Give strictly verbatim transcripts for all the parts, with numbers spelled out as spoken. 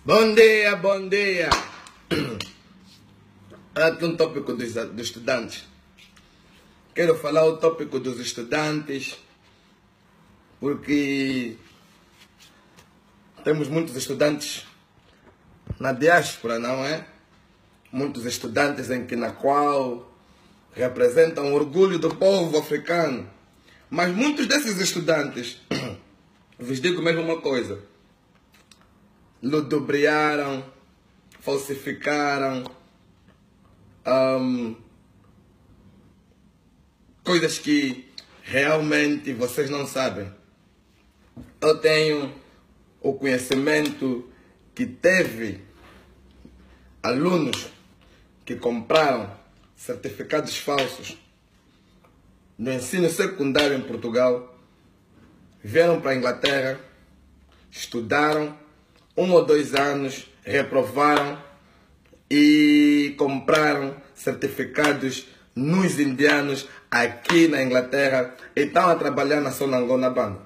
Bom dia, bom dia. Aqui um tópico dos, dos estudantes. Quero falar o tópico dos estudantes porque temos muitos estudantes na diáspora, não é? Muitos estudantes em que na qual representam o orgulho do povo africano. Mas muitos desses estudantes, vos digo mesmo uma coisa, ludibriaram, falsificaram um, coisas que realmente vocês não sabem. Eu tenho o conhecimento que teve alunos que compraram certificados falsos no ensino secundário em Portugal, vieram para a Inglaterra, estudaram um ou dois anos, reprovaram e compraram certificados nos indianos aqui na Inglaterra e estão a trabalhar na Sonangol na banda.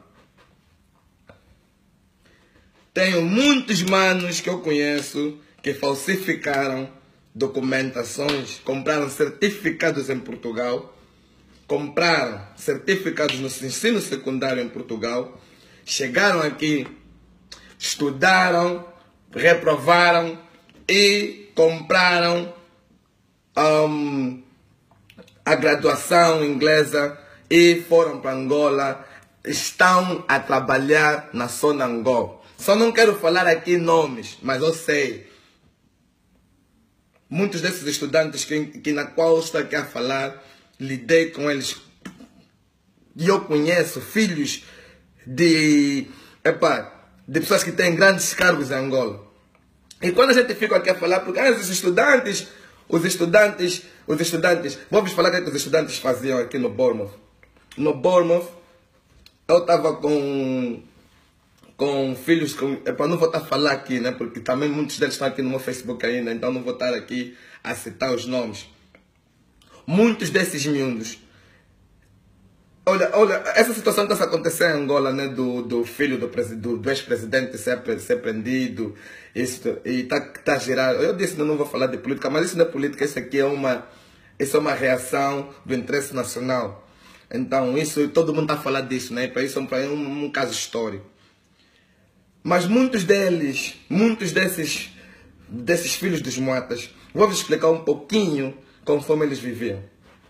Tenho muitos manos que eu conheço que falsificaram documentações, compraram certificados em Portugal, compraram certificados no ensino secundário em Portugal, chegaram aqui, estudaram, reprovaram e compraram um, a graduação inglesa e foram para Angola, estão a trabalhar na Sonangol. Só não quero falar aqui nomes, mas eu sei. Muitos desses estudantes que, que na qual eu estou aqui a falar, lidei com eles. E eu conheço filhos de, epa, de pessoas que têm grandes cargos em Angola. E quando a gente fica aqui a falar, porque ah, os estudantes, os estudantes, os estudantes, vamos falar o que os estudantes faziam aqui no Bournemouth. No Bournemouth, eu estava com, com filhos, com, epa, não vou estar a falar aqui, né, porque também muitos deles estão aqui no meu Facebook ainda, então não vou estar aqui a citar os nomes. Muitos desses miúdos. Olha, olha, essa situação que está a acontecer em Angola, né, do, do filho do, do, do ex-presidente ser, ser prendido, isso, e está tá a gerar. Eu disse que não vou falar de política, mas isso não é política, isso aqui é uma, isso é uma reação do interesse nacional. Então, isso, todo mundo está a falar disso, né? Para isso é um, um, um caso histórico. Mas muitos deles, muitos desses, desses filhos dos moatas, vou-vos explicar um pouquinho conforme eles viviam.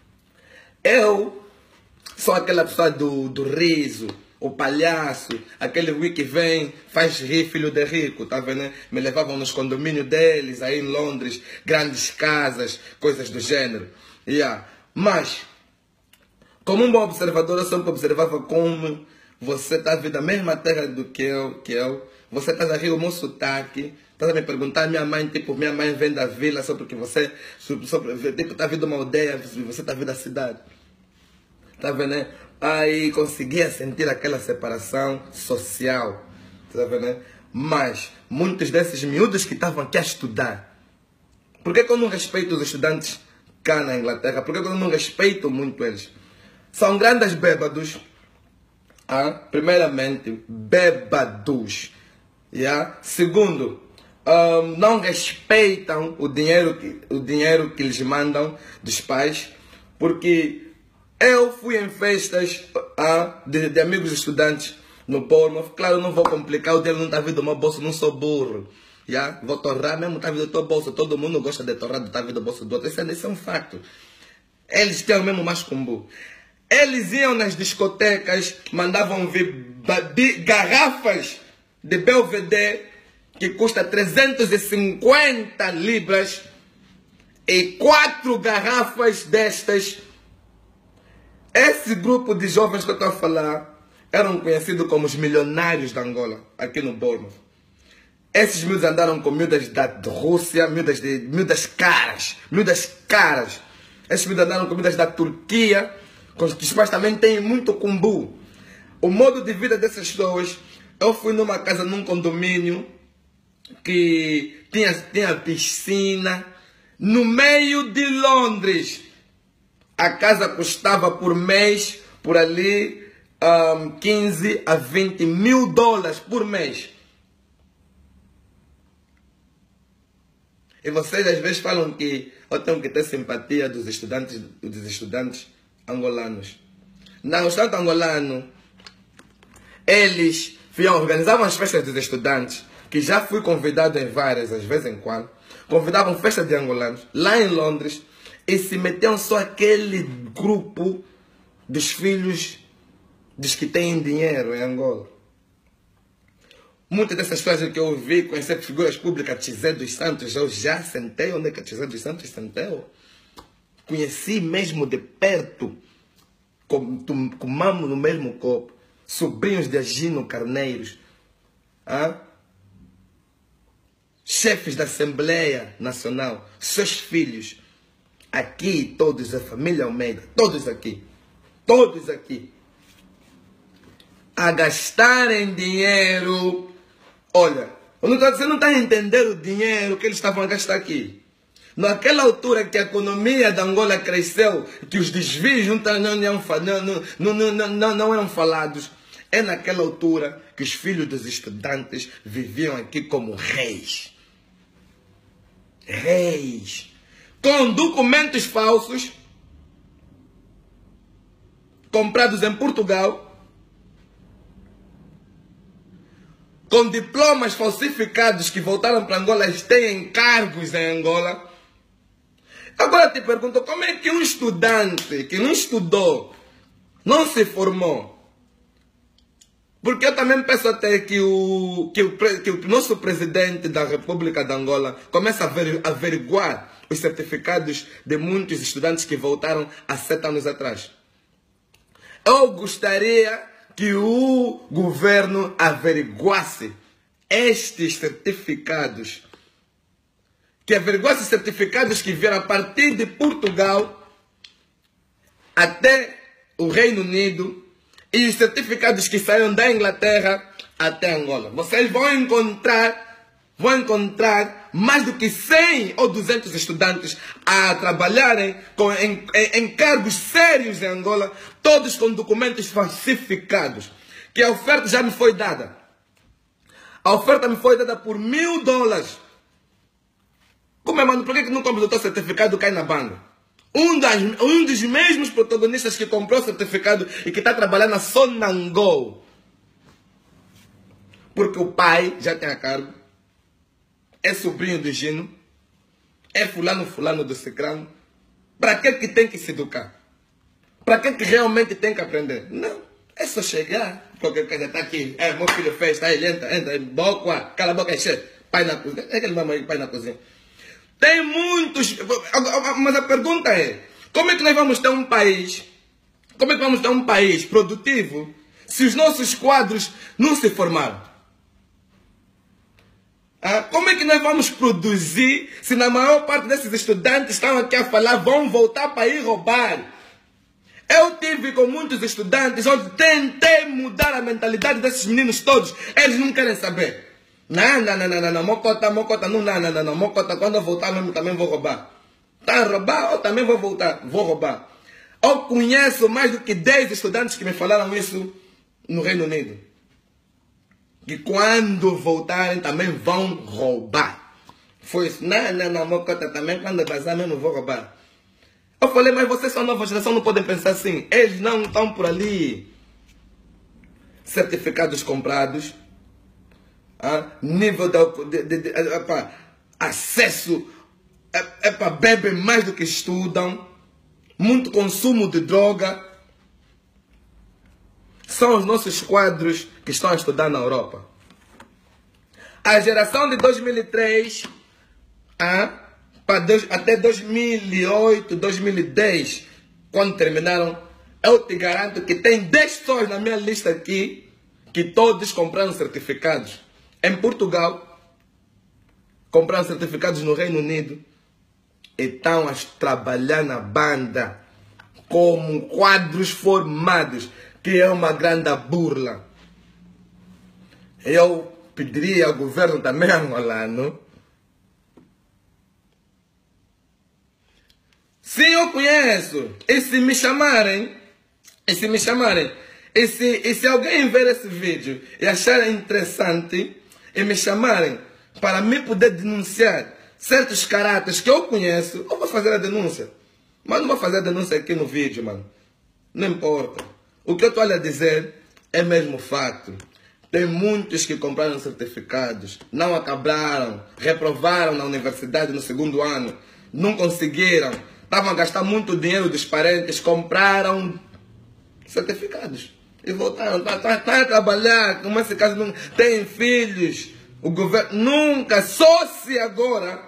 Eu sou aquela pessoa do, do riso, o palhaço, aquele Rui que vem, faz rir filho de rico, tá vendo? Me levavam nos condomínios deles, aí em Londres, grandes casas, coisas do gênero. Yeah. Mas, como um bom observador, eu sempre observava como você está vendo a mesma terra do que eu, que eu. Você está a rir o meu sotaque. Está a me perguntar, minha mãe, tipo, minha mãe vem da vila só porque você, só, tipo, está vindo uma aldeia, você está vindo da cidade. Está vendo, né? Aí conseguia sentir aquela separação social. Está vendo, né? Mas muitos desses miúdos que estavam aqui a estudar, por que, que eu não respeito os estudantes cá na Inglaterra? Por que, que eu não respeito muito eles? São grandes bêbados. Ah? Primeiramente, bêbados. Yeah? Segundo, um, não respeitam o dinheiro, que, o dinheiro que lhes mandam dos pais, porque eu fui em festas ah, de, de amigos estudantes no Bournemouth. Claro, não vou complicar, o dele não está vindo do meu bolso, não sou burro. Yeah? Vou torrar mesmo, está vindo do teu bolso. Todo mundo gosta de torrar, está vindo do bolso do outro. Isso é, isso é um facto. Eles têm o mesmo mais combo. Eles iam nas discotecas, mandavam vir garrafas de Belvedere que custa trezentas e cinquenta libras e quatro garrafas destas. Esse grupo de jovens que eu estou a falar eram conhecidos como os milionários da Angola, aqui no Bournemouth. Esses miúdos andaram com miúdas da Rússia, miúdas, de, miúdas caras, miúdas caras. Esses miúdos andaram com miúdas da Turquia, que supostamente têm muito cumbu. O modo de vida dessas pessoas, eu fui numa casa, num condomínio, que tinha, tinha piscina, no meio de Londres. A casa custava por mês, por ali, um, quinze a vinte mil dólares por mês. E vocês às vezes falam que eu tenho que ter simpatia dos estudantes, dos estudantes angolanos. Não, o estudante angolano, eles organizavam as festas dos estudantes, que já fui convidado em várias, às vezes em quando, convidavam festa de angolanos, lá em Londres, e se metiam só aquele grupo dos filhos dos que têm dinheiro em Angola. Muitas dessas coisas que eu vi, conhecer figuras públicas, Tizé dos Santos, eu já sentei, onde é que Tizé dos Santos sentou? Conheci mesmo de perto, comamos no mesmo copo, sobrinhos de Agino Carneiros, ah? Chefes da Assembleia Nacional, seus filhos, aqui todos, a família Almeida, todos aqui, todos aqui, a gastarem dinheiro. Olha, você não está a entender o dinheiro que eles estavam a gastar aqui. Naquela altura que a economia da Angola cresceu, que os desvios não, não, não, não, não, não eram falados, é naquela altura que os filhos dos estudantes viviam aqui como reis. Reis. Com documentos falsos, comprados em Portugal, com diplomas falsificados que voltaram para Angola, eles têm cargos em Angola. Agora te pergunto, como é que um estudante que não estudou, não se formou? Porque eu também peço até que o, que o, que o nosso presidente da República de Angola comece a averiguar os certificados de muitos estudantes que voltaram há sete anos atrás. Eu gostaria que o governo averiguasse estes certificados, que averiguasse certificados que vieram a partir de Portugal até o Reino Unido e os certificados que saíram da Inglaterra até Angola. Vocês vão encontrar, vão encontrar mais do que cem ou duzentos estudantes a trabalharem com, em, em, em cargos sérios em Angola, todos com documentos falsificados, que a oferta já me foi dada. A oferta me foi dada por mil dólares. Como é, mano? Por que não compras o teu certificado e cai na banda? Um, das, um dos mesmos protagonistas que comprou o certificado e que está trabalhando na Sonangol. Porque o pai já tem a cargo, é sobrinho do Gino, é fulano fulano do Cicrano. Para que que tem que se educar? Para que que realmente tem que aprender? Não, é só chegar. Qualquer coisa está aqui, é, meu filho fez, está aí, entra, entra, boca, cala a boca, é chefe, pai na cozinha. É aquele mamãe, pai na cozinha. Tem muitos, mas a pergunta é, como é que nós vamos ter um país, como é que vamos ter um país produtivo se os nossos quadros não se formaram? Ah, como é que nós vamos produzir se na maior parte desses estudantes estão aqui a falar, vão voltar para ir roubar? Eu tive com muitos estudantes onde tentei mudar a mentalidade desses meninos todos, eles não querem saber. Não, não, não, não, não, não, mocota, mocota, não, não, não, não, não, mocota, quando eu voltar mesmo também vou roubar. Tá a roubar, eu também vou voltar, vou roubar. Eu conheço mais do que dez estudantes que me falaram isso no Reino Unido. Que quando voltarem também vão roubar. Foi isso, não, não, não, mocota, também quando eu casar mesmo vou roubar. Eu falei, mas vocês são nova geração, não podem pensar assim. Eles não estão por ali. Certificados comprados. Ah, nível de, de, de, epa, acesso, epa, bebem mais do que estudam, muito consumo de droga. São os nossos quadros que estão a estudar na Europa. A geração de dois mil e três ah, para dois, até dois mil e oito, dois mil e dez, quando terminaram, eu te garanto que tem dez pessoas na minha lista aqui que todos compraram certificados. Em Portugal, compraram certificados no Reino Unido e estão a trabalhar na banda como quadros formados, que é uma grande burla. Eu pediria ao governo também angolano, se eu conheço, e se me chamarem, e se me chamarem, e se, e se alguém ver esse vídeo e achar interessante, e me chamarem para me poder denunciar certos caráteres que eu conheço, eu vou fazer a denúncia. Mas não vou fazer a denúncia aqui no vídeo, mano. Não importa. O que eu estou a dizer é mesmo fato. Tem muitos que compraram certificados, não acabaram, reprovaram na universidade no segundo ano, não conseguiram, estavam a gastar muito dinheiro dos parentes, compraram certificados e voltaram. Estão tá, tá a trabalhar, como esse caso, não tem filhos. O governo nunca, só se agora,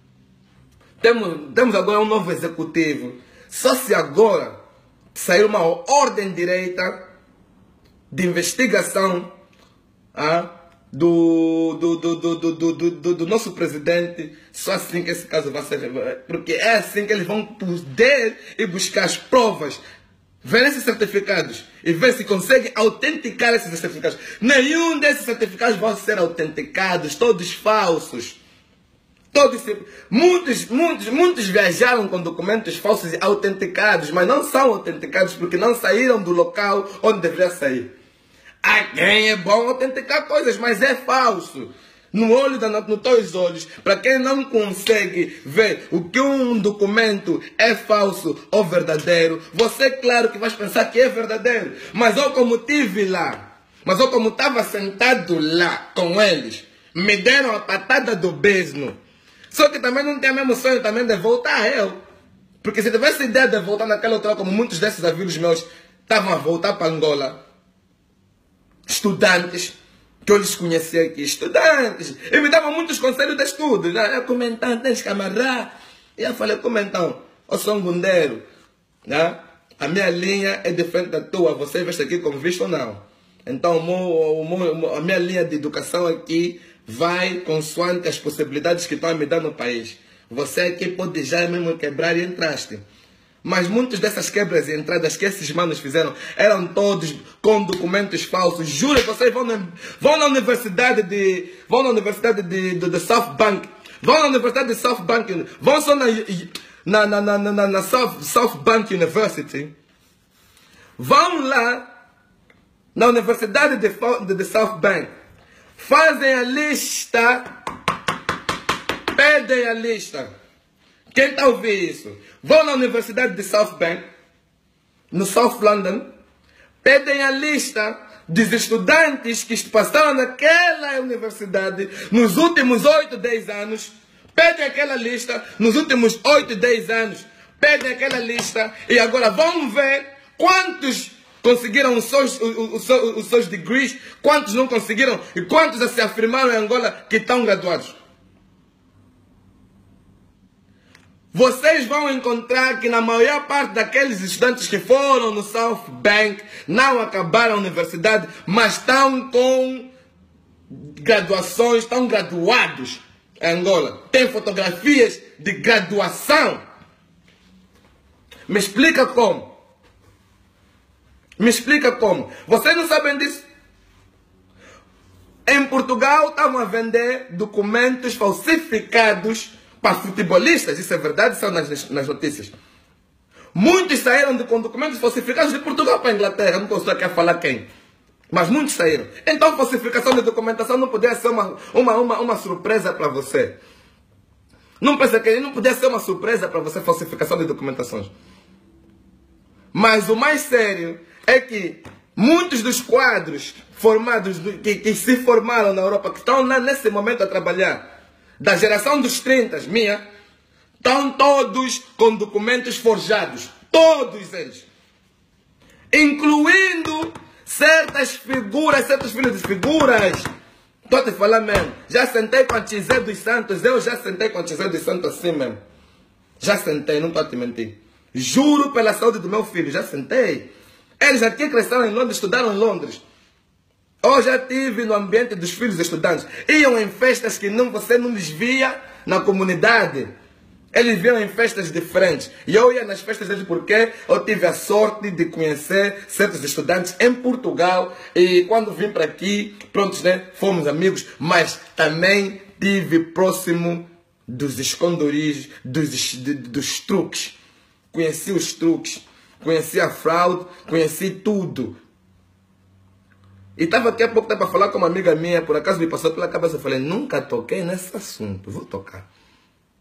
temos, temos agora um novo executivo, só se agora sair uma ordem direita de investigação ah, do, do, do, do, do, do, do, do nosso presidente, só assim que esse caso vai ser revelado. Porque é assim que eles vão poder ir buscar as provas, ver esses certificados e ver se conseguem autenticar esses certificados. Nenhum desses certificados vão ser autenticados, todos falsos. Todos, muitos, muitos, muitos viajaram com documentos falsos e autenticados, mas não são autenticados porque não saíram do local onde deveria sair. A quem é bom autenticar coisas, mas é falso. No olho da nos teus olhos, para quem não consegue ver o que um documento é falso ou verdadeiro, você claro que vai pensar que é verdadeiro. Mas eu como estive lá, mas eu como estava sentado lá com eles, me deram a patada do besno. Só que também não tinha mesmo sonho também de voltar eu. Porque se tivesse ideia de voltar naquele outro, como muitos desses amigos meus estavam a voltar para Angola, estudantes, que eu lhes conhecia aqui, estudantes, e me davam muitos conselhos de estudo, né? Como então, tens que amarrar. E eu falei, como então? Eu sou um gundeiro, né? A minha linha é diferente da tua, você veste aqui como visto ou não. Então, o meu, a minha linha de educação aqui vai consoante as possibilidades que estão a me dar no país. Você aqui pode já mesmo quebrar e entraste. Mas muitas dessas quebras e entradas que esses manos fizeram eram todos com documentos falsos. Juro que vocês vão na, vão na universidade de vão na universidade de, de, de South Bank, vão na universidade de South Bank, vão só na na na na, na, na South, South Bank University, vão lá na universidade de, de, de South Bank, fazem a lista, pedem a lista. Quem está a ouvir isso? Vão na Universidade de South Bank, no South London, pedem a lista dos estudantes que passaram naquela universidade nos últimos oito, dez anos, pedem aquela lista nos últimos oito, dez anos, pedem aquela lista e agora vão ver quantos conseguiram os seus, os, os, os seus degrees, quantos não conseguiram e quantos já se afirmaram em Angola que estão graduados. Vocês vão encontrar que na maior parte daqueles estudantes que foram no South Bank não acabaram a universidade, mas estão com graduações, estão graduados em Angola. Tem fotografias de graduação. Me explica como? Me explica como? Vocês não sabem disso? Em Portugal estavam a vender documentos falsificados para futebolistas, isso é verdade, são nas, nas notícias. Muitos saíram de, com documentos falsificados de Portugal para a Inglaterra, não estou aqui a falar quem. Mas muitos saíram. Então falsificação de documentação não podia ser uma, uma, uma, uma surpresa para você. Não pensa que não podia ser uma surpresa para você falsificação de documentações. Mas o mais sério é que muitos dos quadros formados, que, que se formaram na Europa, que estão lá nesse momento a trabalhar, da geração dos trinta, minha, estão todos com documentos forjados. Todos eles. Incluindo certas figuras, certos filhos de figuras. Estou a te falar mesmo. Já sentei com a Chizé dos Santos. Eu já sentei com a Chizé dos Santos assim mesmo. Já sentei, não estou a te mentir. Juro pela saúde do meu filho, já sentei. Eles aqui cresceram em Londres, estudaram em Londres. Eu já estive no ambiente dos filhos estudantes. Iam em festas que não, você não lhes via na comunidade. Eles viam em festas diferentes. E eu ia nas festas deles porque eu tive a sorte de conhecer certos estudantes em Portugal. E quando vim para aqui, prontos, né? Fomos amigos. Mas também estive próximo dos esconderijos, dos, de, dos truques. Conheci os truques. Conheci a fraude. Conheci tudo. E estava aqui há pouco tempo a falar com uma amiga minha, por acaso me passou pela cabeça, eu falei, nunca toquei nesse assunto, vou tocar.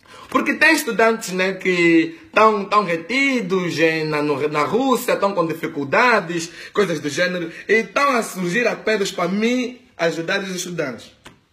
Porque tem estudantes, né, que estão tão retidos em, na, no, na Rússia, estão com dificuldades, coisas do gênero, e estão a surgir apelos para mim ajudar os estudantes.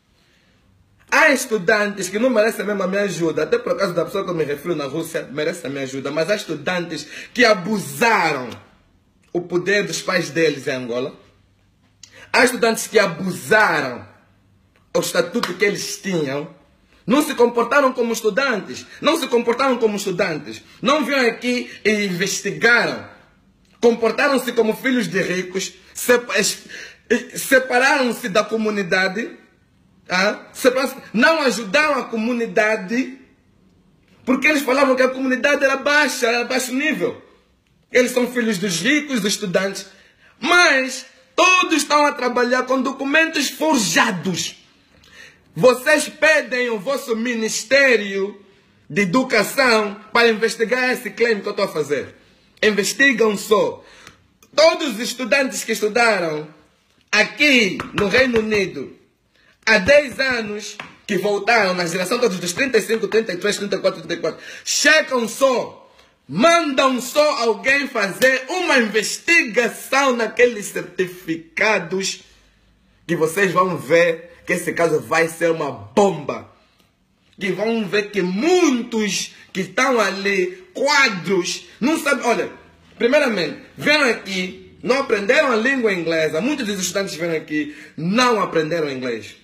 Há estudantes que não merecem mesmo a minha ajuda, até por causa da pessoa que eu me refiro na Rússia, merece a minha ajuda, mas há estudantes que abusaram o poder dos pais deles em Angola. Há estudantes que abusaram o estatuto que eles tinham, não se comportaram como estudantes, não se comportaram como estudantes, não vieram aqui e investigaram, comportaram-se como filhos de ricos, separaram-se da comunidade, ah, não ajudaram a comunidade, porque eles falavam que a comunidade era baixa, era baixo nível. Eles são filhos dos ricos, dos estudantes, mas todos estão a trabalhar com documentos forjados. Vocês pedem o vosso Ministério de Educação para investigar esse claim que eu estou a fazer. Investigam só. Todos os estudantes que estudaram aqui no Reino Unido há dez anos, que voltaram na geração todos dos trinta e cinco, trinta e três, trinta e quatro, trinta e quatro, checam só, mandam só alguém fazer uma investigação naqueles certificados que vocês vão ver que esse caso vai ser uma bomba. Que vão ver que muitos que estão ali, quadros, não sabem. Olha, primeiramente, vieram aqui, não aprenderam a língua inglesa. Muitos dos estudantes vieram aqui, não aprenderam inglês.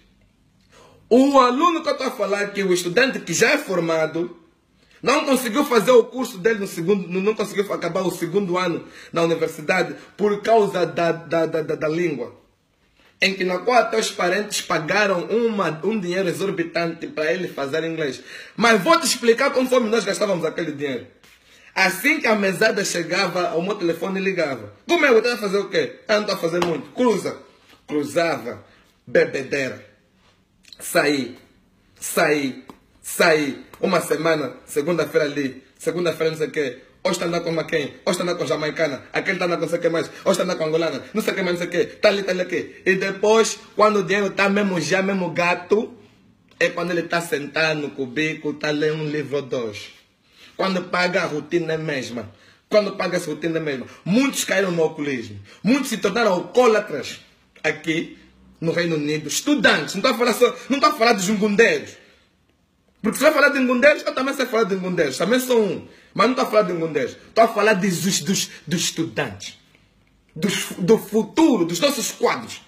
O aluno que eu estou a falar aqui, o estudante que já é formado, não conseguiu fazer o curso dele no segundo, não conseguiu acabar o segundo ano na universidade por causa da, da, da, da, da língua. Em que na qual até os parentes pagaram uma, um dinheiro exorbitante para ele fazer inglês. Mas vou te explicar como fomos nós gastávamos aquele dinheiro. Assim que a mesada chegava, o meu telefone ligava. Como é? Eu estava a fazer o quê? Ah, não estou a fazer muito. Cruza. Cruzava. Bebedeira. Saí. Saí. Saí. Uma semana. Segunda-feira ali. Segunda-feira não sei o quê. Hoje está andando com quem? Hoje está andando com jamaicana. Aquele está andando com não sei o que mais. Hoje está andando com angolana. Não sei o que mais, não sei o que. Está ali, está ali aqui. E depois, quando o dinheiro está mesmo já, mesmo gato, é quando ele está sentado no cubículo, está lendo um livro ou dois. Quando paga, a rotina é a mesma. Quando paga, essa rotina é a mesma. Muitos caíram no alcoolismo. Muitos se tornaram alcoólatras aqui no Reino Unido. Estudantes. Não estou a falar, só, não estou a falar de jungundeiros. Porque se vai falar de ngundeiros, eu também sei falar de ngundeiros. Também sou um. Mas não estou a falar de ngundeiros. Estou a falar de, dos, dos, dos estudantes. Dos, do futuro, dos nossos quadros.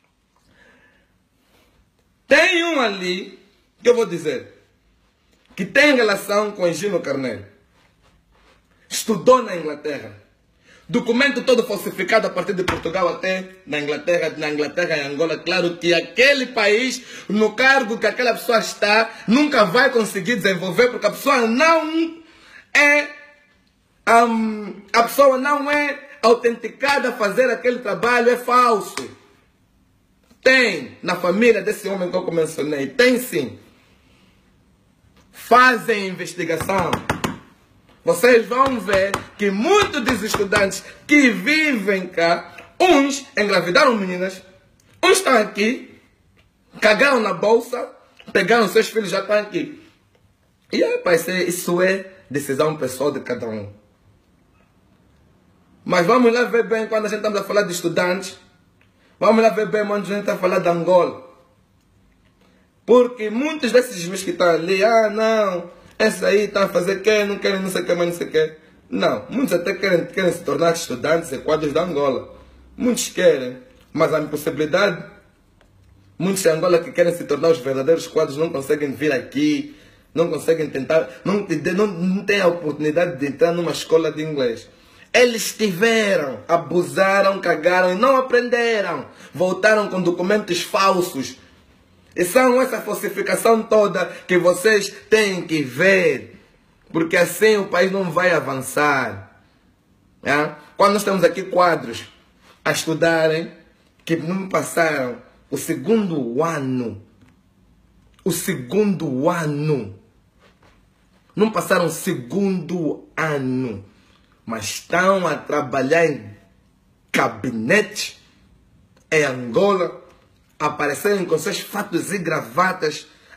Tem um ali, que eu vou dizer, que tem relação com Higino Carneiro. Estudou na Inglaterra. Documento todo falsificado a partir de Portugal até na Inglaterra, na Inglaterra e Angola. Claro que aquele país, no cargo que aquela pessoa está, nunca vai conseguir desenvolver, porque a pessoa não é, um, a pessoa não é autenticada a fazer aquele trabalho, é falso. Tem na família desse homem que eu mencionei, tem sim. Fazem investigação. Vocês vão ver que muitos dos estudantes que vivem cá, uns engravidaram meninas, uns estão aqui, cagaram na bolsa, pegaram seus filhos, já estão aqui. E aí, pai, isso é decisão pessoal de cada um. Mas vamos lá ver bem, quando a gente está a falar de estudantes, vamos lá ver bem quando a gente está a falar de Angola. Porque muitos desses meus que estão ali, ah, não... Esse aí está a fazer quê? Não querem não sei o que, mas não sei o que. Não, muitos até querem, querem se tornar estudantes e quadros da Angola. Muitos querem, mas há impossibilidade. Muitos de Angola que querem se tornar os verdadeiros quadros não conseguem vir aqui, não conseguem tentar, não, não, não têm a oportunidade de entrar numa escola de inglês. Eles tiveram, abusaram, cagaram e não aprenderam. Voltaram com documentos falsos. E são essa falsificação toda que vocês têm que ver. Porque assim o país não vai avançar. É? Quando nós temos aqui quadros a estudarem, que não passaram o segundo ano. O segundo ano. Não passaram o segundo ano. Mas estão a trabalhar em gabinetes em Angola. Aparecerem com seus fatos e gravatas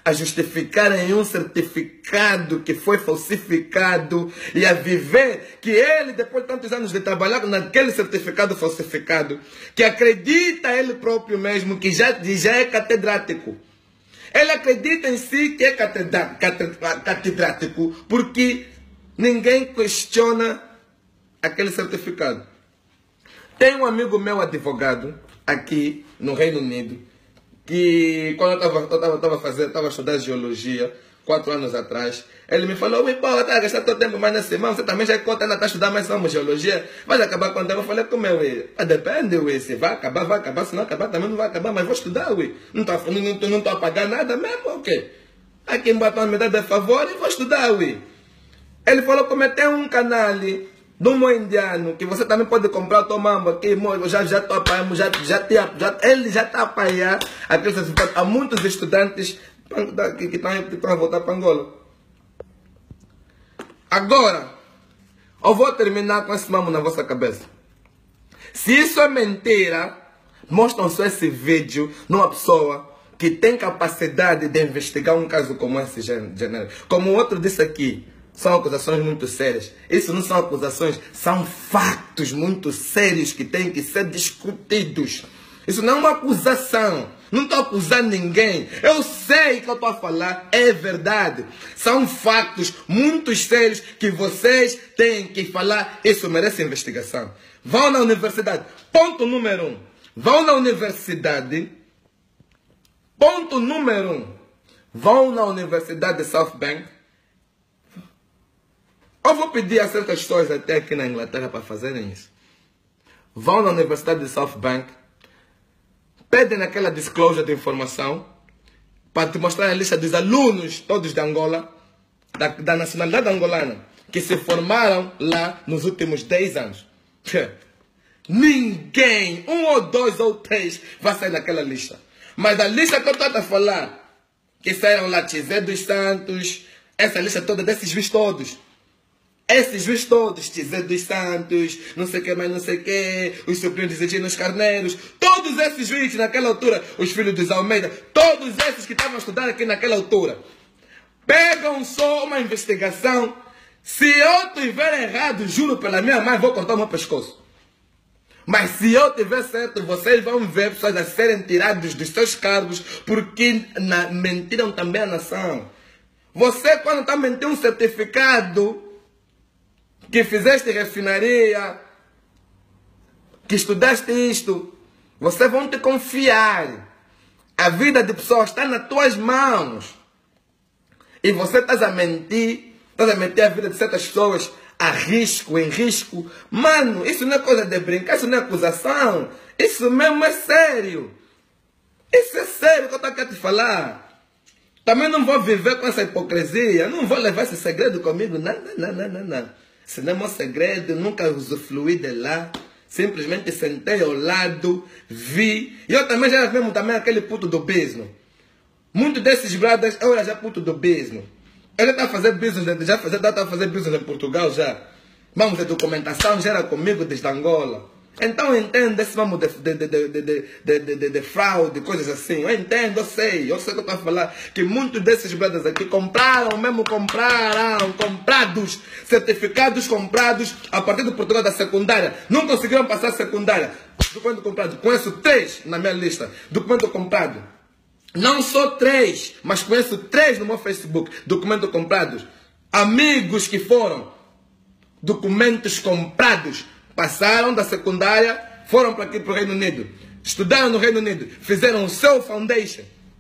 a justificarem um certificado que foi falsificado e a viver que ele, depois de tantos anos de trabalhar naquele certificado falsificado, que acredita ele próprio mesmo que já, já é catedrático. Ele acredita em si que é catedrático porque ninguém questiona aquele certificado. Tem um amigo meu advogado aqui no Reino Unido que quando eu estava fazendo, estava estudando geologia quatro anos atrás, ele me falou: "Ui, pô, tá gastando todo tempo mais nesse semana, você também já conta, ainda está estudando mais uma geologia, vai acabar com o tempo." Eu falei: "Como é, ui? Ah, depende, ui, se vai acabar, vai acabar, se não acabar também não vai acabar, mas vou estudar, ui. Não estou não, não, não a pagar nada mesmo, ok? Aqui em Batom me dá de favor e vou estudar, ui." Ele falou: "Como tem um canal do Mo Indiano, que você também pode comprar o tomambo aqui, eu já já estou apanhando, já, já, já, ele já está a apanhar aquele certificado. Há muitos estudantes que, que, estão, que estão a voltar para Angola." Agora, eu vou terminar com esse mambo na vossa cabeça. Se isso é mentira, mostram só esse vídeo numa pessoa que tem capacidade de investigar um caso como esse gênero. Como o outro disse aqui, são acusações muito sérias. Isso não são acusações, são fatos muito sérios que têm que ser discutidos. Isso não é uma acusação. Não estou acusando ninguém. Eu sei que eu estou a falar é verdade. São fatos muito sérios que vocês têm que falar. Isso merece investigação. Vão na universidade. Ponto número um. Vão na universidade. Ponto número um. Vão na Universidade de South Bank. Eu vou pedir a certas pessoas até aqui na Inglaterra para fazerem isso. Vão na Universidade de South Bank, pedem aquela disclosure de informação para te mostrar a lista dos alunos todos de Angola, da, da nacionalidade angolana, que se formaram lá nos últimos dez anos. Ninguém, um ou dois ou três, vai sair daquela lista. Mas da lista que eu estou a falar, que saíram lá Tizé dos Santos, essa lista toda desses vistos todos. Esses juízes todos, Tizé dos Santos, não sei o que mais, não sei o que, os sobrinhos de Ginos Carneiros, todos esses juízes naquela altura, os filhos dos Almeida, todos esses que estavam a estudar aqui naquela altura, pegam só uma investigação. Se eu estiver errado, juro pela minha mãe, vou cortar o meu pescoço. Mas se eu estiver certo, vocês vão ver pessoas a serem tiradas dos seus cargos porque na, mentiram também a nação. Você, quando está mentindo um certificado que fizeste refinaria, que estudaste isto, vocês vão te confiar. A vida de pessoas está nas tuas mãos. E você está a mentir, está a mentir a vida de certas pessoas a risco, em risco. Mano, isso não é coisa de brincar, isso não é acusação. Isso mesmo é sério. Isso é sério que eu estou aqui a te falar. Também não vou viver com essa hipocrisia. Não vou levar esse segredo comigo. Não, não, não, não, não. Se não é meu segredo, nunca usufruí de lá. Simplesmente sentei ao lado, vi. E eu também já era mesmo também aquele puto do business. Muitos desses brothers, eu era já puto do business. Eu já estava a fazer business, já estava a fazer business em Portugal já. Vamos, de documentação já era comigo desde Angola. Então eu entendo esse vamos de, de, de, de, de, de, de, de, de fraude, coisas assim. Eu entendo, eu sei. Eu sei que eu estou a falar que muitos desses brothers aqui compraram, mesmo compraram, comprados, certificados comprados a partir do Portugal da secundária. Não conseguiram passar a secundária. Documento comprado. Conheço três na minha lista. Documento comprado. Não só três, mas conheço três no meu Facebook. Documento comprados. Amigos que foram. Documentos comprados. Passaram da secundária, foram para aqui para o Reino Unido. Estudaram no Reino Unido. Fizeram o seu foundation.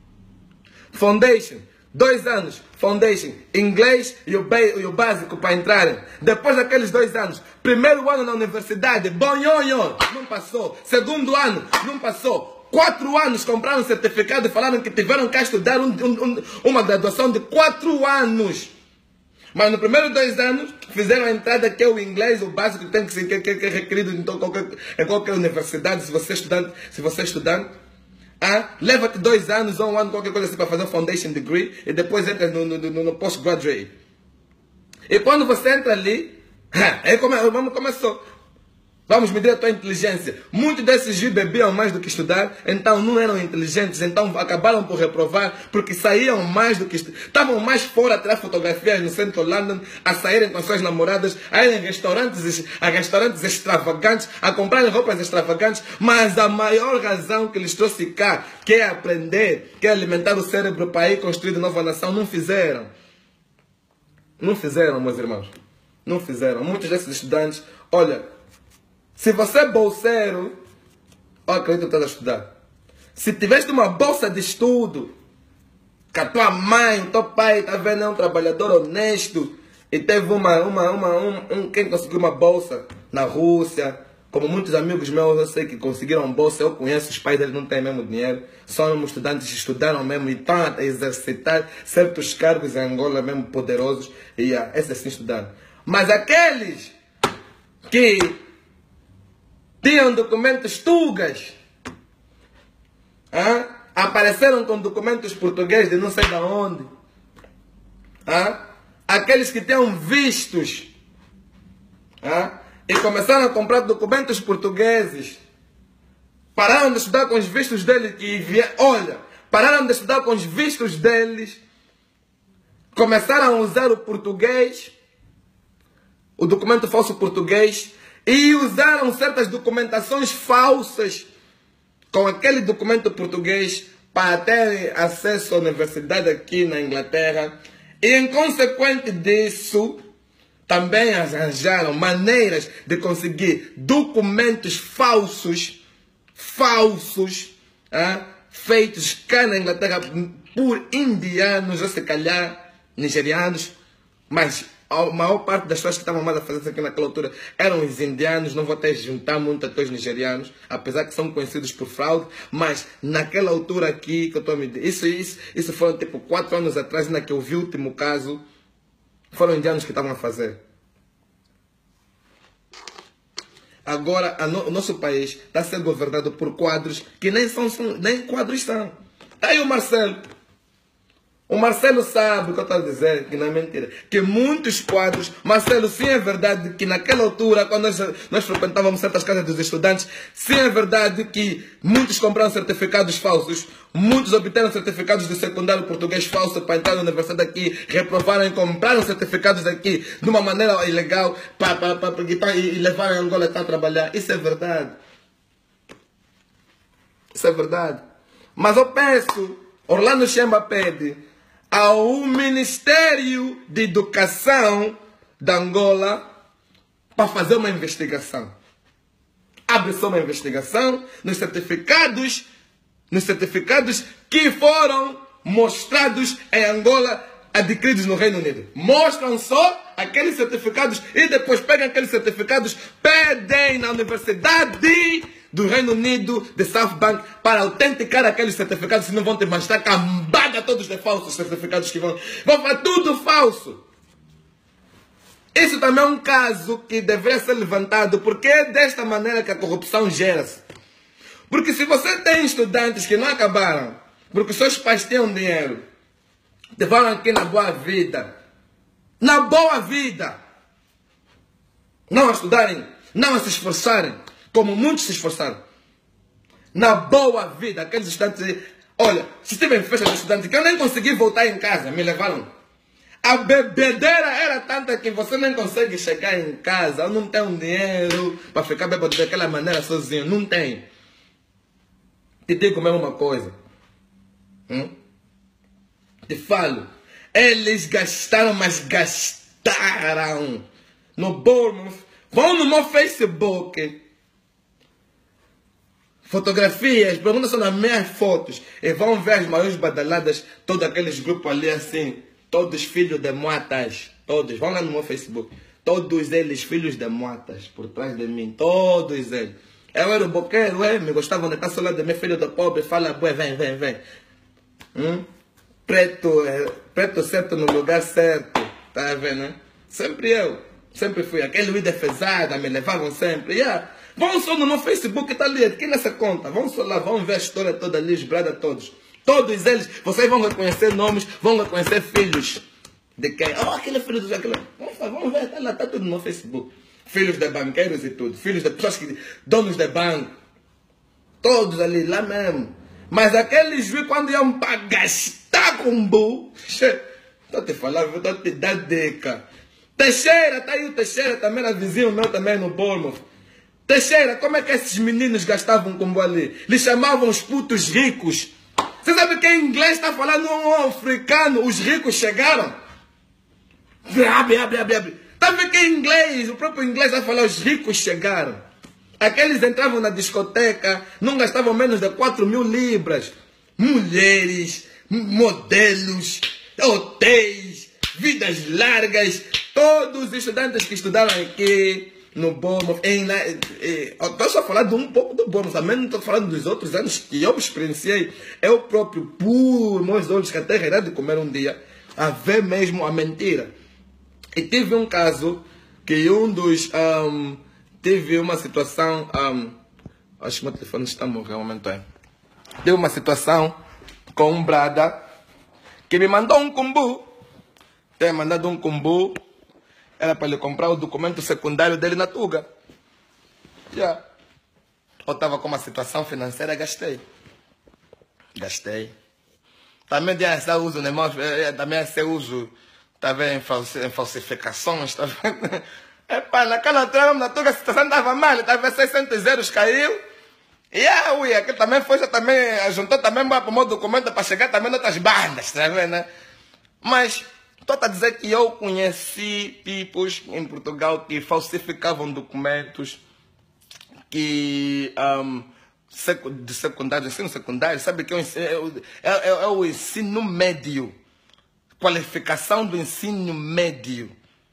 Foundation. Dois anos. Foundation. Inglês e o, e o básico para entrarem. Depois daqueles dois anos. Primeiro ano na universidade. Bonhonho. Não passou. Segundo ano. Não passou. Quatro anos compraram certificado e falaram que tiveram que estudar um, um, uma graduação de quatro anos. Mas no primeiro dois anos fizeram a entrada que é o inglês, o básico que tem que ser que, que, que é requerido em, qualquer, em qualquer universidade, se você é estudante, se você é estudante. Ah, leva-te dois anos ou um ano, qualquer coisa assim para fazer um foundation degree e depois entra no, no, no, no postgraduate. E quando você entra ali, aí come, vamos começou. Vamos medir a tua inteligência. Muitos desses bebiam mais do que estudar, então não eram inteligentes, então acabaram por reprovar, porque saíam mais do que estudaram. Estavam mais fora a tirar fotografias no centro de London, a saírem com suas namoradas, a irem a restaurantes, a restaurantes extravagantes, a comprarem roupas extravagantes, mas a maior razão que lhes trouxe cá, que é aprender, que é alimentar o cérebro para ir construir nova nação, não fizeram. Não fizeram, meus irmãos. Não fizeram. Muitos desses estudantes, olha, se você é bolseiro, eu acredito que estás a estudar. Se tiveste uma bolsa de estudo, que a tua mãe, o teu pai, está vendo, é um trabalhador honesto, e teve uma, uma, uma, um, um, quem conseguiu uma bolsa na Rússia, como muitos amigos meus, eu sei que conseguiram bolsa, eu conheço, os pais deles não têm mesmo dinheiro, são mesmo estudantes, estudaram mesmo e estão a exercitar certos cargos em Angola mesmo poderosos, e uh, esses sim estudaram. Mas aqueles que tinham documentos tugas, ah, apareceram com documentos portugueses de não sei de onde, ah, aqueles que tinham vistos, ah, e começaram a comprar documentos portugueses, pararam de estudar com os vistos deles, e via, olha, pararam de estudar com os vistos deles, começaram a usar o português, o documento falso português, e usaram certas documentações falsas com aquele documento português para ter acesso à universidade aqui na Inglaterra. E em consequência disso, também arranjaram maneiras de conseguir documentos falsos, falsos, ah, feitos cá na Inglaterra por indianos, ou se calhar nigerianos, mas a maior parte das pessoas que estavam mais a fazer isso aqui naquela altura eram os indianos, não vou até juntar muito até os nigerianos, apesar que são conhecidos por fraude, mas naquela altura aqui que eu estou a me dizer, isso, isso, isso foram tipo quatro anos atrás, ainda que eu vi o último caso, foram indianos que estavam a fazer. Agora a no, o nosso país está sendo governado por quadros que nem são, são nem quadros são. Está aí o Marcelo. O Marcelo sabe o que eu estou a dizer, que não é mentira. Que muitos quadros, Marcelo, sim é verdade que naquela altura, quando nós, nós frequentávamos certas casas dos estudantes, sim é verdade que muitos compraram certificados falsos, muitos obtiveram certificados de secundário português falso para entrar na universidade aqui, reprovaram e compraram certificados aqui de uma maneira ilegal para, para, para, para, e levaram a Angola a trabalhar. Isso é verdade. Isso é verdade. Mas eu penso, Orlando Chemba pede ao Ministério de Educação da Angola para fazer uma investigação. Abre-se uma investigação nos certificados, nos certificados que foram mostrados em Angola, adquiridos no Reino Unido. Mostram só aqueles certificados e depois pegam aqueles certificados, pedem na Universidade do Reino Unido, de South Bank, para autenticar aqueles certificados, senão vão ter mais estar cambada todos de falsos certificados que vão. Vão fazer tudo falso. Isso também é um caso que deveria ser levantado, porque é desta maneira que a corrupção gera-se. Porque se você tem estudantes que não acabaram, porque seus pais tinham dinheiro, levaram aqui na boa vida, na boa vida, não a estudarem, não a se esforçarem, como muitos se esforçaram. Na boa vida, aqueles estudantes, olha, se tive festa de estudantes que eu nem consegui voltar em casa, me levaram. A bebedeira era tanta que você nem consegue chegar em casa, eu não tenho dinheiro para ficar bebendo daquela maneira sozinho, não tem. Te digo mesmo uma coisa. Hum? Te falo, eles gastaram, mas gastaram no Bournemouth. Vão no meu Facebook, fotografias, perguntam só nas minhas fotos, e vão ver as maiores badaladas, todos aqueles grupos ali assim, todos filhos de moatas, todos, vão lá no meu Facebook, todos eles filhos de moatas, por trás de mim, todos eles. Eu era o boqueiro, é, me gostavam de estar só lá de meu filho do pobre, fala, bué, vem, vem, vem. Hum? Preto, é, preto certo no lugar certo, tá vendo, né? Sempre eu, sempre fui, aquele Luís defesada, me levavam sempre, yeah. Vão só no meu Facebook, está ali, aqui nessa conta, vão só lá, vão ver a história toda ali, esbrada todos. Todos eles, vocês vão reconhecer nomes, vão reconhecer filhos de quem? Oh, aquele filho do aquele. Vamos ver, está lá, está tudo no Facebook. filhos de banqueiros e tudo, filhos de pessoas que, donos de banco, todos ali, lá mesmo. Mas aqueles juízes, quando iam para gastar com bu, estou te falando, estou te dar dica. Teixeira, tá aí o Teixeira também, era vizinho meu também no Bournemouth. Teixeira, como é que esses meninos gastavam com bu ali? Eles chamavam os putos ricos. Você sabe que em inglês está falando um africano, os ricos chegaram? Abre, abre, abre, abre. Está vendo que em inglês, o próprio inglês vai falar, os ricos chegaram. Aqueles entravam na discoteca, não gastavam menos de quatro mil libras. Mulheres, modelos, hotéis, vidas largas. Todos os estudantes que estudaram aqui no Bournemouth, estou só falando de um pouco do Bournemouth, também não estou falando dos outros anos que eu experienciei. Eu próprio, por meus olhos, que até irá de comer um dia, a ver mesmo a mentira. E tive um caso que um dos... Um, teve uma situação... Um, acho que o meu telefone está a morrer um momento aí. Teve uma situação com um brada que me mandou um combo. Tem mandado um combo. Era para ele comprar o documento secundário dele na Tuga. Já. Yeah. Eu estava com uma situação financeira, gastei. Gastei. Também tinha esse uso, né? Também esse uso... Está vendo? Em falsificações, está vendo? Epá, naquela altura, na Tuga, a situação estava mal, estava seiscentos euros, caiu. E ah, ui, aquele também foi, já também, juntou também para o meu documento para chegar também em outras bandas, está vendo, né? Mas, estou a dizer que eu conheci tipos em Portugal que falsificavam documentos que, um, de secundário, ensino secundário, sabe que é o ensino, é, é, é o ensino médio. Qualificação do ensino médio.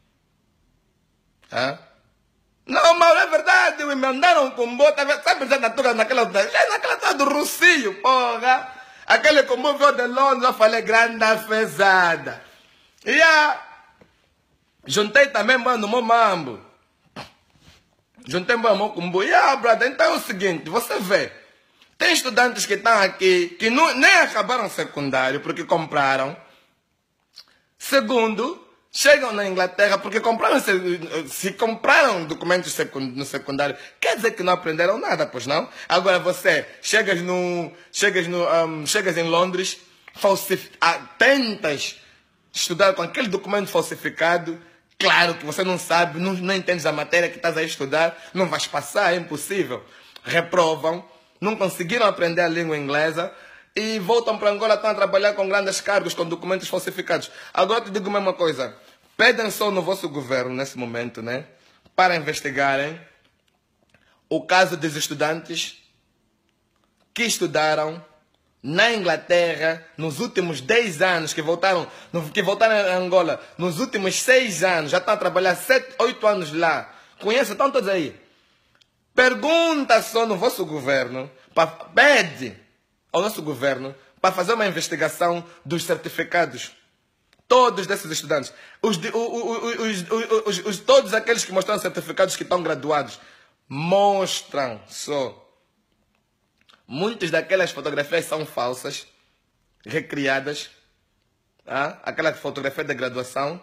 Hã? Não, mas é verdade, me mandaram combo, sabe já na Tuga, naquela, naquela altura do Rocio, porra. Aquele combo veio de Londres, eu falei, grande fezada. E a... juntei também, mano, no meu mambo. Juntei meu irmão combo. E a, brother, então é o seguinte, você vê, tem estudantes que estão aqui, que não, nem acabaram secundário, porque compraram. Segundo, chegam na Inglaterra porque compraram, se, se compraram documentos no secundário, quer dizer que não aprenderam nada, pois não? Agora você chegas, no, chegas, no, um, chegas em Londres, ah, tentas estudar com aquele documento falsificado, claro que você não sabe, não, não entendes a matéria que estás a estudar, não vais passar, é impossível. Reprovam, não conseguiram aprender a língua inglesa, e voltam para Angola, estão a trabalhar com grandes cargos, com documentos falsificados. Agora te digo a mesma coisa. Pedem só no vosso governo, nesse momento, né, para investigarem o caso dos estudantes que estudaram na Inglaterra nos últimos dez anos, que voltaram, que voltaram a Angola nos últimos seis anos, já estão a trabalhar sete, oito anos lá. Conhecem, estão todos aí. Pergunta só no vosso governo, para, pede ao nosso governo para fazer uma investigação dos certificados. Todos desses estudantes. Os, os, os, os, os, todos aqueles que mostram certificados que estão graduados. Mostram só. Muitas daquelas fotografias são falsas. Recriadas. Ah? Aquela fotografia de graduação.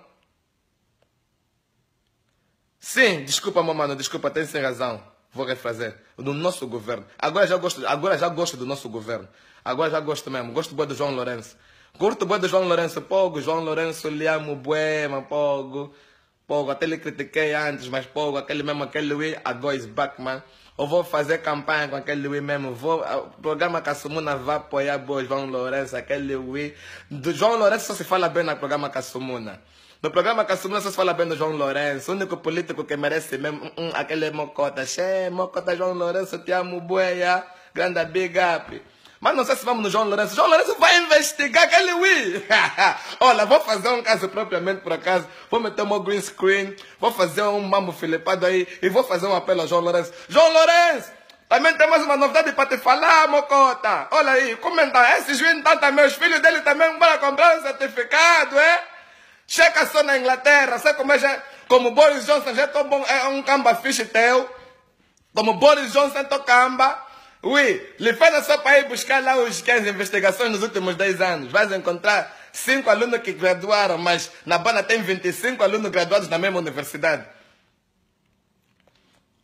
Sim, desculpa, meu mano. Desculpa, tem sem razão. Vou refazer. Do nosso governo. Agora já gosto, agora já gosto do nosso governo. Agora já gosto mesmo. Gosto bué do João Lourenço. Curto bué do João Lourenço. Pogo, João Lourenço, lhe amo bué, mas pogo. Pogo, até lhe critiquei antes, mas pogo, aquele mesmo, aquele Louis, agora is back, man. Eu vou fazer campanha com aquele Louis mesmo. Vou, o programa Kassumuna vai apoiar o João Lourenço, aquele Louis. Do João Lourenço só se fala bem no programa Kassumuna. No programa Kassumuna só se fala bem do João Lourenço. O único político que merece mesmo, um, aquele Mocota. Che, Mocota, João Lourenço, te amo, bué, grande big up. Mas não sei se vamos no João Lourenço. João Lourenço vai investigar aquele Wii. Olha, vou fazer um caso propriamente por acaso. Vou meter o meu green screen. Vou fazer um mambo filipado aí. E vou fazer um apelo ao João Lourenço. João Lourenço! Também tem mais uma novidade para te falar, Mocota. Olha aí, comenta. Esses juízes então também, os filhos dele também vão comprar um certificado, é? Checa só na Inglaterra. Sabe como é já? Como Boris Johnson já é um camba fixe teu. Como Boris Johnson é camba. Ui, lhe faz só para ir buscar lá os que as investigações nos últimos dez anos. Vais encontrar cinco alunos que graduaram, mas na Bana tem vinte e cinco alunos graduados na mesma universidade.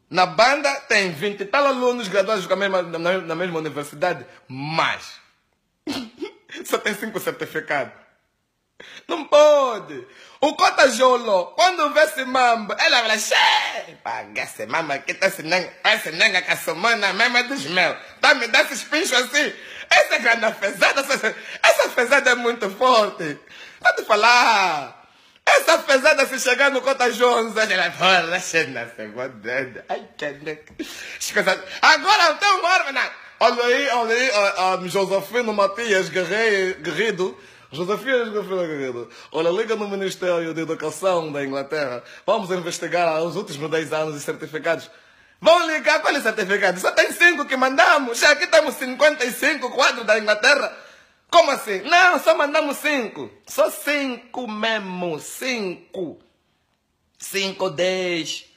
Na banda tem vinte e tal alunos graduados com a mesma, na, na mesma universidade, mas só tem cinco certificados. Não pode. O Cota Jolo, quando vê esse mambo, ela fala, xê, paga esse mambo aqui, tá ensinando, tá ensinando com a semana mesmo dos meus. Tá me dando esses pinchos assim. Essa grande fezada, essa, essa fezada é muito forte. Pode falar. Essa fezada se chegar no Cota Jones, ela fala, na segunda. Ai, que agora eu tenho uma arma. Olha aí, olha aí, a, a Josefino Matias Guerreiro. Josefino Guerreiro. Olha, liga no Ministério da Educação da Inglaterra. Vamos investigar os últimos dez anos de certificados. Vão ligar qual é o certificado? Só tem cinco que mandamos. Já aqui temos cinquenta e cinco quadros da Inglaterra. Como assim? Não, só mandamos cinco. Só cinco mesmo. Cinco. Cinco, dez.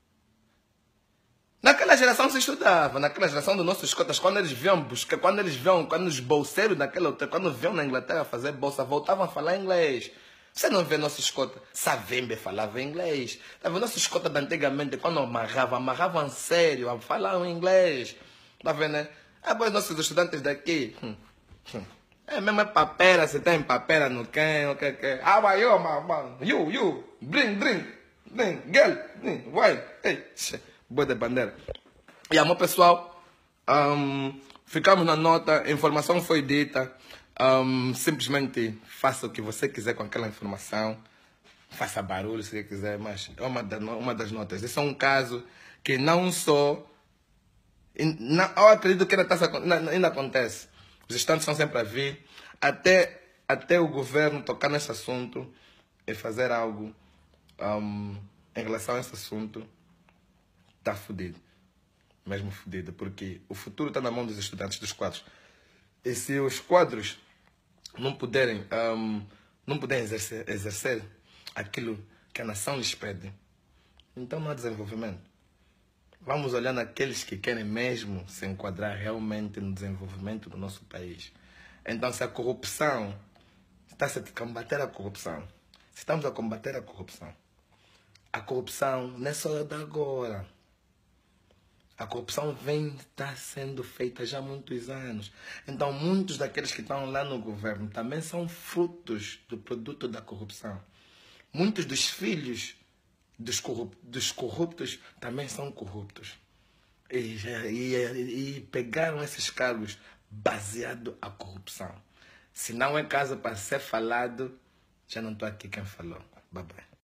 Naquela geração se estudava. Naquela geração dos nossos cotas, quando eles viam buscar, quando eles viam, quando os bolseiros daquela outra, quando viam na Inglaterra fazer bolsa, voltavam a falar inglês. Você não vê nossos cotas. Savembe falava inglês. Tá vendo? Nossos cotas de antigamente, quando amarravam, amarravam sério, falavam inglês. Tá vendo, né? Agora nossos estudantes daqui. Hum, hum. É mesmo é papera, você tem papera no quem, o que que. How are you, man? You, you, bring, bring, bring, girl, bring, why? Ei, boa de bandeira. E amor pessoal, um, ficamos na nota, a informação foi dita, um, simplesmente faça o que você quiser com aquela informação, faça barulho se quiser, mas é uma, da, uma das notas. Esse é um caso que não só, não, eu acredito que ainda, tá, ainda acontece. Os estudantes estão sempre a vir, até, até o governo tocar nesse assunto e fazer algo um, em relação a esse assunto, está fodido. Mesmo fodido, porque o futuro está na mão dos estudantes, dos quadros. E se os quadros não puderem, um, não puderem exercer, exercer aquilo que a nação lhes pede, então não há desenvolvimento. Vamos olhar naqueles que querem mesmo se enquadrar realmente no desenvolvimento do nosso país. Então, se a corrupção, está-se a combater a corrupção, se estamos a combater a corrupção, a corrupção não é só de agora. A corrupção vem está sendo feita já há muitos anos. Então, muitos daqueles que estão lá no governo também são frutos do produto da corrupção. Muitos dos filhos Dos, corrup dos corruptos também são corruptos. E, e, e pegaram esses cargos baseado à corrupção. Se não é caso para ser falado, já não estou aqui quem falou. Bye bye.